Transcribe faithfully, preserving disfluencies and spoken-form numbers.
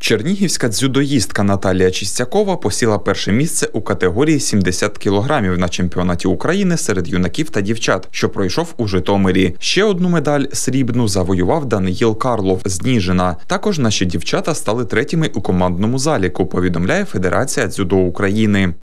Чернігівська дзюдоїстка Наталія Чистякова посіла перше місце у категорії сімдесят кілограмів на чемпіонаті України серед юнаків та дівчат, що пройшов у Житомирі. Ще одну медаль срібну завоював Даниїл Карлов з Ніжина. Також наші дівчата стали третіми у командному заліку, повідомляє Федерація дзюдо України.